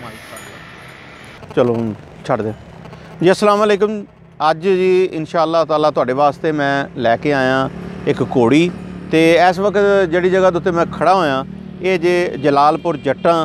चलो छड़ दे जी। अस्सलाम वालेकुम। अज जी इंशाअल्लाह ताला तुहाडे वास्ते मैं लैके आया एक घोड़ी। तो इस वक्त जिहड़ी जगह उत्ते मैं खड़ा होया ये जे जलालपुर जट्टां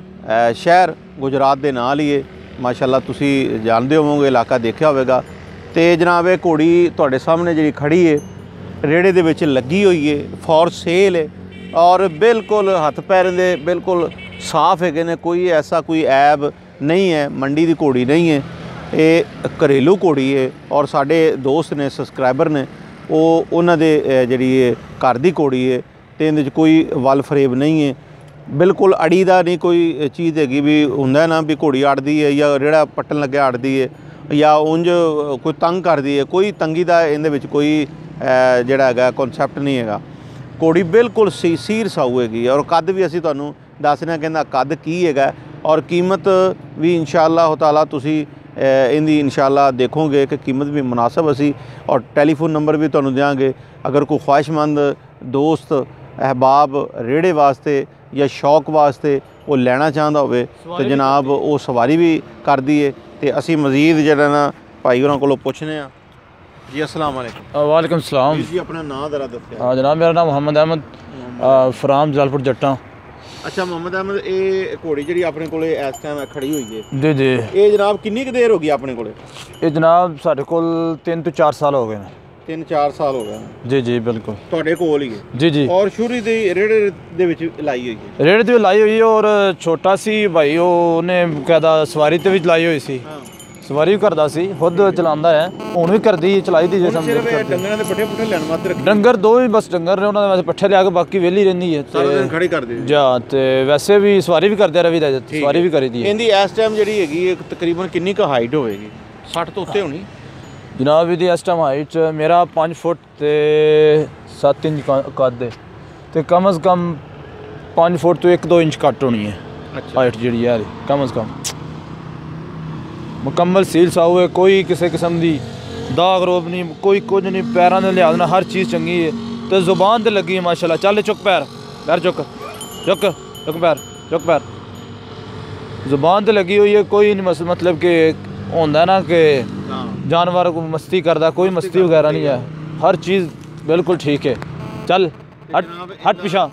शहर गुजरात के नाल ही है। माशाअल्लाह तुसी जानते होवोगे, इलाका देखा होगा। तो जनाब ये घोड़ी तुहाडे सामने जी खड़ी है, रेड़े दे विच लगी हुई है, फॉर सेल है और बिल्कुल हथ पैर दे बिल्कुल साफ है ने, कोई ऐसा कोई ऐब नहीं है, मंडी की घोड़ी नहीं है, ये घरेलू घोड़ी है। और साढ़े दोस्त ने सब्सक्राइबर ने वो उन्हां दे जिहड़ी घर की घोड़ी है तो इहदे कोई वल फरेब नहीं है, बिल्कुल अड़ी दा नहीं कोई चीज़ हैगी भी हुंदा ना भी घोड़ी अड़दी है या रेड़ा पट्टन लगे अड़दी है या उंज कोई तंग करदी है, कोई तंगी दा इहदे विच कोई जिहड़ा हैगा कॉन्सैप्ट नहीं हैगा। घोड़ी बिल्कुल सीर साऊ हैगी और कद भी असीं तुहानूं दसना कहना कद की हैगा और कीमत भी इंशाअल्लाह ताला तुसी इहदी इंशाअल्लाह देखोगे कि कीमत भी मुनासिब असी और टेलीफोन नंबर भी तुहानूं देंगे। अगर कोई ख्वाहिशमंद दोस्त अहबाब रेड़े वास्ते या शौक वास्ते वो लेना चाहता हो तो जनाब वो सवारी भी करती है। तो असी मजीद जरा ना भाई होरां कोलों पुछने आ जी। अस्सलाम वालेकुम। वालेकुम सलाम जी। अपना नाम जरा दस्सिओ। हाँ जनाब, मेरा नाम मोहम्मद अहमद फ्राम जलालपुर जट्टां। अच्छा मोहम्मद अहमद, ये घोड़ी जी अपने को इस टाइम खड़ी हुई है जी जी, ये जनाब कितनी क देर हो गई अपने को? ये जनाब साढ़े कोल 3 ਤੋਂ 4 साल हो गए हैं। 3-4 साल हो गए जी जी बिल्कुल ਤੁਹਾਡੇ ਕੋਲ ਹੀ ਹੈ जी जी। और शुरू ਦੇ ਰੇੜੇ ਦੇ ਵਿੱਚ ਲਾਈ ਹੋਈ ਹੈ? रेड़े तो लाई हुई है और छोटा सी भाई ਉਹਨੇ कहदा सवारी ਤੇ ਵੀ लाई हुई सी, सवारी भी करदा सी, खुद चलांदा है, ਹੁਣ ਵੀ ਕਰਦੀ ਚਲਾਈ ਦੀ ਜੇ ਸਮ ਸਿਰਫ ਡੰਗਰਾਂ ਦੇ ਪੱਠੇ ਪੁੱਠੇ ਲੈਣ ਮਾਤਰ ਰੱਖੀ? ਡੰਗਰ ਦੋ ਹੀ ਬਸ ਡੰਗਰ ਨੇ, ਉਹਨਾਂ ਦੇ ਵਾਸਤੇ ਪੱਠੇ ਲਿਆ ਕੇ ਬਾਕੀ ਵਿਹਲੀ ਰਹਿੰਦੀ ਹੈ ਸਾਰਾ ਦਿਨ ਖੜੀ ਕਰਦੀ ਜਾਂ ਤੇ ਵੈਸੇ ਵੀ ਸਵਾਰੀ ਵੀ ਕਰਦੇ ਰਵੀ ਦਾ, ਸਵਾਰੀ ਵੀ ਕਰੀ ਦੀ ਹੈ। ਇਹਦੀ ਇਸ ਟਾਈਮ ਜਿਹੜੀ ਹੈਗੀ ਇਹ ਤਕਰੀਬਨ ਕਿੰਨੀ ਕੁ ਹਾਈਟ ਹੋਵੇਗੀ? 60 ਤੋਂ ਉੱਤੇ ਹੋਣੀ ਜਨਾਬ। ਇਹਦੀ ਇਸ ਟਾਈਮ ਹਾਈਟ ਮੇਰਾ 5 ਫੁੱਟ ਤੇ 7 ਇੰਚ ਕੱਦ ਹੈ ਤੇ ਕਮ ਅਜ਼ ਕਮ 5 ਫੁੱਟ ਤੋਂ 1-2 ਇੰਚ ਘੱਟ ਹੋਣੀ ਹੈ ਹਾਈਟ ਜਿਹੜੀ ਹੈ ਕਮ ਅਜ਼ ਕਮ। मुकम्मल सील साऊ है, कोई किसी किस्म की दाग रोब नहीं, कोई कुछ नहीं, पैरों के लिहाज ना हर चीज़ चंगी है तो जुबान तो लगी है माशाल्लाह। चल चुक पैर चुक चुक चुक पैर जुबान तो लगी हुई है, कोई नहीं मतलब कि होंदा ना कि जानवर को मस्ती करता, कोई मस्ती वगैरह नहीं है, हर चीज़ बिल्कुल ठीक है। चल हट पिछा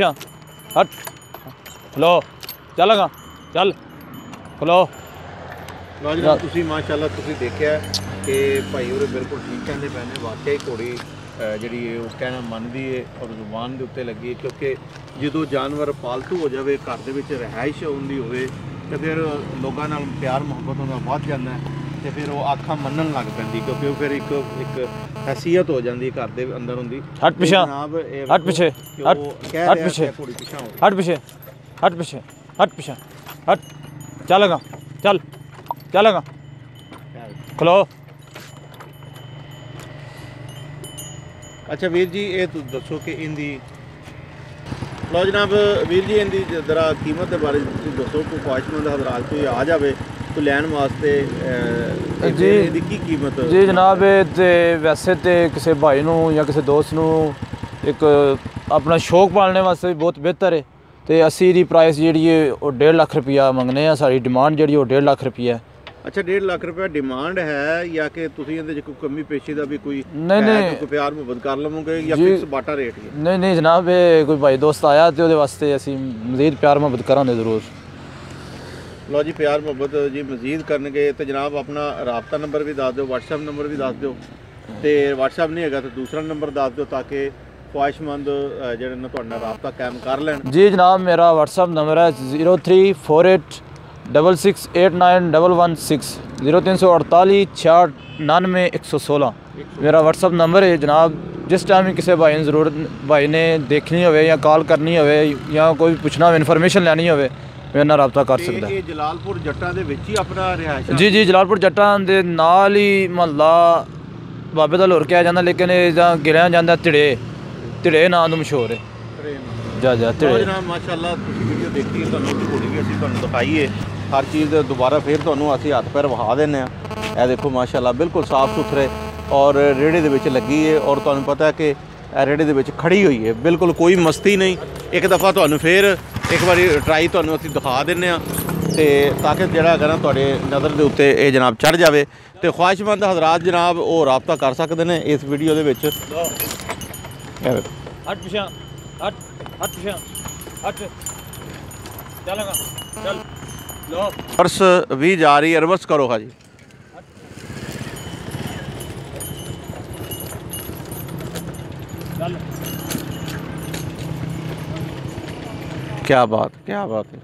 हट खलो चलेगा चल खलो। ਲਓ ਜੀ ਤੁਸੀਂ ਮਾਸ਼ਾਅੱਲਾ ਤੁਸੀਂ ਦੇਖਿਆ ਕਿ ਭਾਈ ਉਹਰੇ ਬਿਲਕੁਲ ਠੀਕ ਕਹਿੰਦੇ ਪਏ ਨੇ, ਵਾਕਿਆ ਹੀ ਘੋੜੀ ਜਿਹੜੀ ਉਹ ਕਹਿਣਾ ਮੰਨਦੀ ਹੈ ਔਰ ਜ਼ੁਬਾਨ ਦੇ ਉੱਤੇ ਲੱਗੀ, ਕਿਉਂਕਿ ਜਦੋਂ ਜਾਨਵਰ ਪਾਲਤੂ ਹੋ ਜਾਵੇ, ਘਰ ਦੇ ਵਿੱਚ ਰਿਹਾਇਸ਼ ਹੁੰਦੀ ਹੋਵੇ ਤੇ ਫਿਰ ਲੋਕਾਂ ਨਾਲ ਪਿਆਰ ਮੁਹੱਬਤ ਉਹਦਾ ਵੱਧ ਜਾਂਦਾ ਹੈ ਤੇ ਫਿਰ ਉਹ ਆਖਾਂ ਮੰਨਣ ਲੱਗ ਪੈਂਦੀ, ਕਿਉਂਕਿ ਉਹ ਫਿਰ ਇੱਕ ਹੈਸੀਅਤ ਹੋ ਜਾਂਦੀ ਘਰ ਦੇ ਅੰਦਰ ਹੁੰਦੀ। ਹਟ ਪਿਛਾ ਹਟ ਪਿਛੇ ਹਟ ਪਿਛੇ ਘੋੜੀ ਪਿਛਾ ਹਟ ਪਿਛੇ ਹਟ ਪਿਛੇ ਹਟ ਪਿਛਾ ਹਟ ਚੱਲੇਗਾ ਚੱਲ चलेगा खलो। अच्छा वीर जी ये दसो कि इनकी लो जनाब वीर जी इनकी जरा कीमत के बारे दसो, कोई ख्वाहिशमंद हजरात कोई आ जाए तो लैन वास्ते जी की कीमत? जी जनाब ते वैसे तो किसी भाई नूं या किसी दोस्त नूं एक अपना शौक पालने वास्ते भी बहुत बेहतर है तो असी दी प्राइस जी 1.5 लाख रुपया मंगने हैं, साड़ी डिमांड जी 1.5 लाख रुपया है। अच्छा 1.5 लाख रुपया डिमांड है या कि तुसीं इहदे च कोई कमी पेशी का भी कोई नहीं कोई प्यार मुहब्बत कर लवोगे या फिक्स बाटा रेट है? नहीं जनाब, ये कोई भाई दोस्त आया तो ਉਹਦੇ ਵਾਸਤੇ ਅਸੀਂ ਮਜ਼ੀਦ ਪਿਆਰ ਮੁਹੱਬਤ ਕਰਾਂਗੇ ਜ਼ਰੂਰ। ਲਓ ਜੀ ਪਿਆਰ ਮੁਹੱਬਤ ਜੀ ਮਜ਼ੀਦ ਕਰਨਗੇ ਤੇ ਜਨਾਬ ਆਪਣਾ ਰਾਬਤਾ ਨੰਬਰ ਵੀ ਦੱਸ ਦਿਓ, WhatsApp ਨੰਬਰ ਵੀ ਦੱਸ ਦਿਓ ਤੇ WhatsApp ਨਹੀਂ ਹੈਗਾ ਤਾਂ ਦੂਸਰਾ ਨੰਬਰ ਦੱਸ ਦਿਓ ਤਾਂ ਕਿ ख्वाहिशमंद ਜਿਹੜੇ ਨੇ ਤੁਹਾਡੇ ਨਾਲ ਰਾਬਤਾ ਕਾਇਮ ਕਰ ਲੈਣ। जी जनाब, मेरा WhatsApp नंबर है 0348 66891116 0348 6699 116 मेरा WhatsApp नंबर है जनाब। जिस टाइम किसी भाई ने जरूरत भाई ने देखनी हो या कॉल करनी हो या कोई पुछना हो, इन्फॉर्मेशन लैनी हो, मेरे नाल रब्ता कर सकता है। जलालपुर जट्टां दे विच ही अपना रिहायश? जी जी, जलालपुर जट्टां दे नाल ही महल्ला बाबे दा लोर किया जाता, लेकिन गिणिया जाता धिड़े नाम तो मशहूर है। जा जनाब माशाअल्लाह तुसीं वीडियो देखी, तुहानूं घोड़ी भी असीं तुहानूं दिखाई है, हर चीज़ दोबारा फिर तुहानूं असीं हत्थ पैर विखा दिंदे आ। ਇਹ देखो माशाअल्लाह बिल्कुल साफ सुथरे और रेड़े दे विच लगी है और तुहानूं पता है कि रेड़े दे विच खड़ी हुई है, बिल्कुल कोई मस्ती नहीं। एक दफ़ा तुहानूं फिर एक बारी ट्राई तुहानूं असीं दिखा दिंदे आ ਤੇ ਤਾਂ ਕਿ ਜਿਹੜਾ ਹੈਗਾ ਨਾ ਤੁਹਾਡੇ ਨਜ਼ਰ ਦੇ ਉੱਤੇ ਇਹ ਜਨਾਬ ਚੜ ਜਾਵੇ। ਤੇ ਖੁਆਇਸ਼ਮੰਦ ਹਜ਼ਰਾਤ ਜਨਾਬ ਉਹ ਰਾਬਤਾ ਕਰ ਸਕਦੇ ਨੇ ਇਸ ਵੀਡੀਓ ਦੇ ਵਿੱਚ। हट पिछा हट हट पिछा हट चलेगा चल लो रिवर्स भी जा रही है, रिवर्स करो हाँ जी। चल क्या बात है।